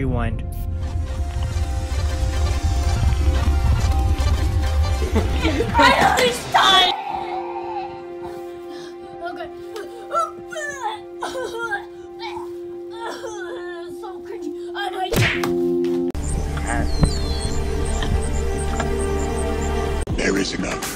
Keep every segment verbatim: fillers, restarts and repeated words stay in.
Rewind. Finally, it's time! Okay. So cringy. I hate it. There is enough.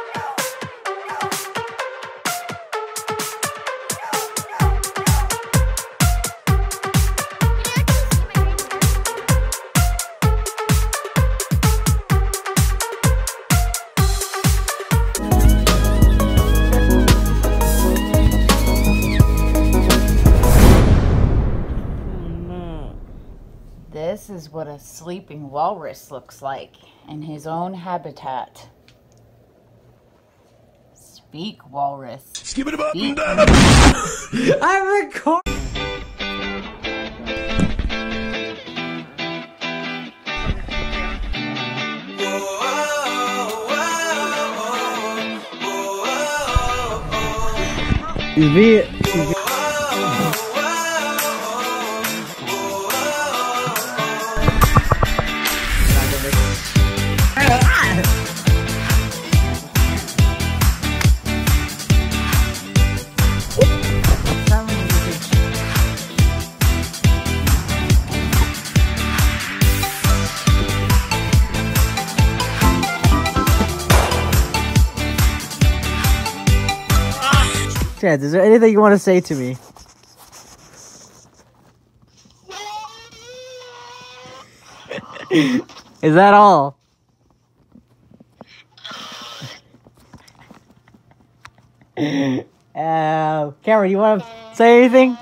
This is what a sleeping walrus looks like in his own habitat. Speak, walrus. Skip it up Speak. and down. I'm recording. You be it. Chance, is there anything you want to say to me? Is that all? uh, Cameron, you want to say anything?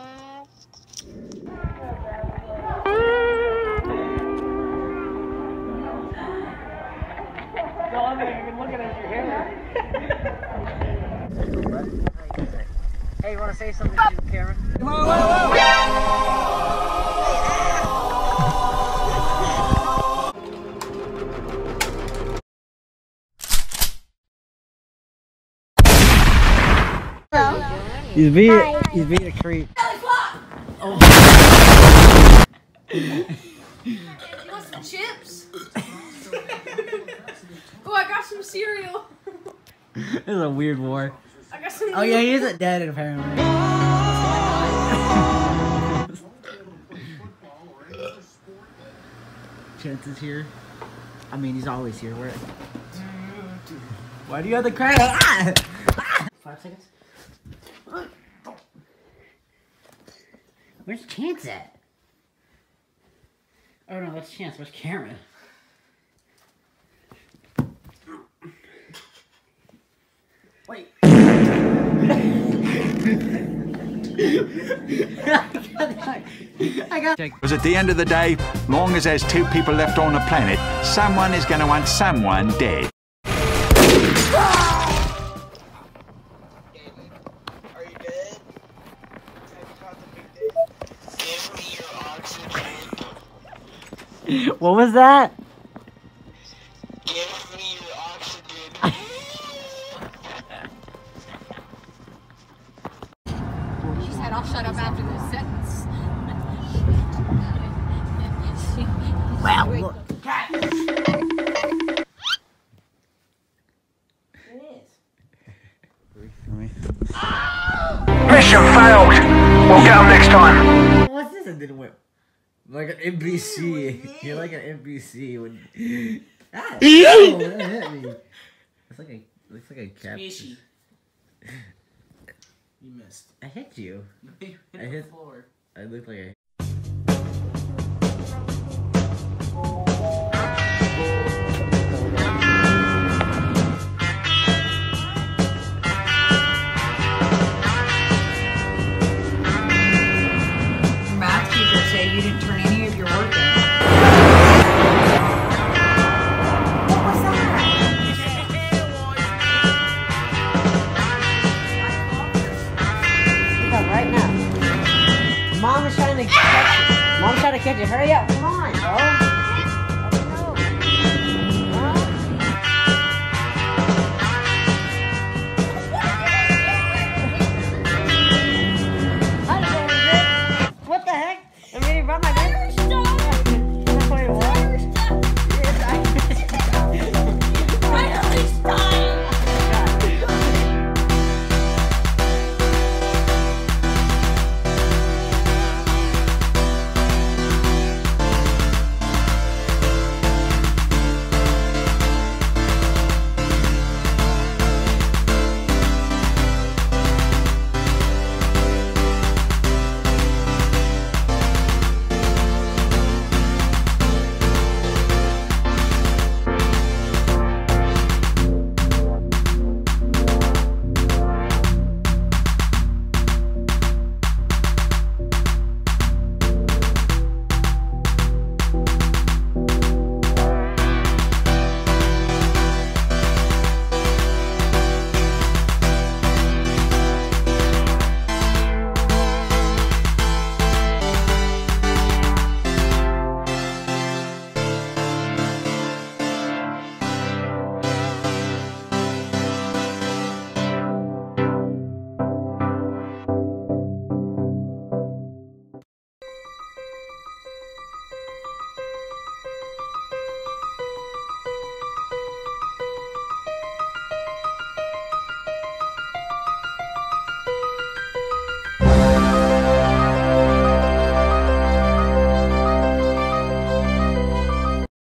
Hey, you want to say something to Cameron? Whoa, whoa, whoa! He's being, he's being a creep. Oh. You want some chips? Oh, I got some cereal. This is a weird war. I got some. Oh yeah, he isn't dead apparently. Chance is here. I mean, he's always here. Where? Why do you have the crack? Ah! Ah! Five seconds. Where's Chance at? Oh no, that's Chance. Where's Cameron? Wait. I got. Because at the end of the day, long as there's two people left on the planet, someone is going to want someone dead. Are you dead? Have you caught the big dick? Give me your oxygen. What was that? Give me your oxygen. She said, "I'll shut up after this sentence." Well, look. Mission failed! We'll get them next time. What's this? It didn't work. Like an N B C. You're like an N B C when. Ah! Oh, that hit me. It's like a. Looks like a cat. Fishy. You missed. I hit you. You hit I hit the floor. I look like a. Math teacher say you didn't turn any of your work in. What was that? Pick up right now. Mom is trying to catch you. Mom's trying to catch you. Hurry up. Come on, bro.